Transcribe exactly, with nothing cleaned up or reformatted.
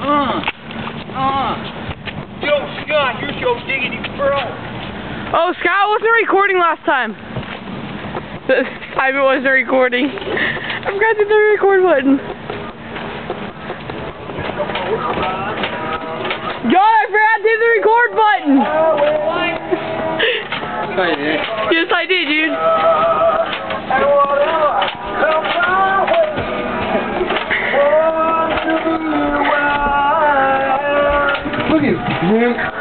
Uh, uh. Yo, Scott, here's your diggity bro. Oh, Scott wasn't recording last time. This time it wasn't recording. I forgot to hit the record button. God, I forgot to hit the record button. Yes, I did, dude. Look at this.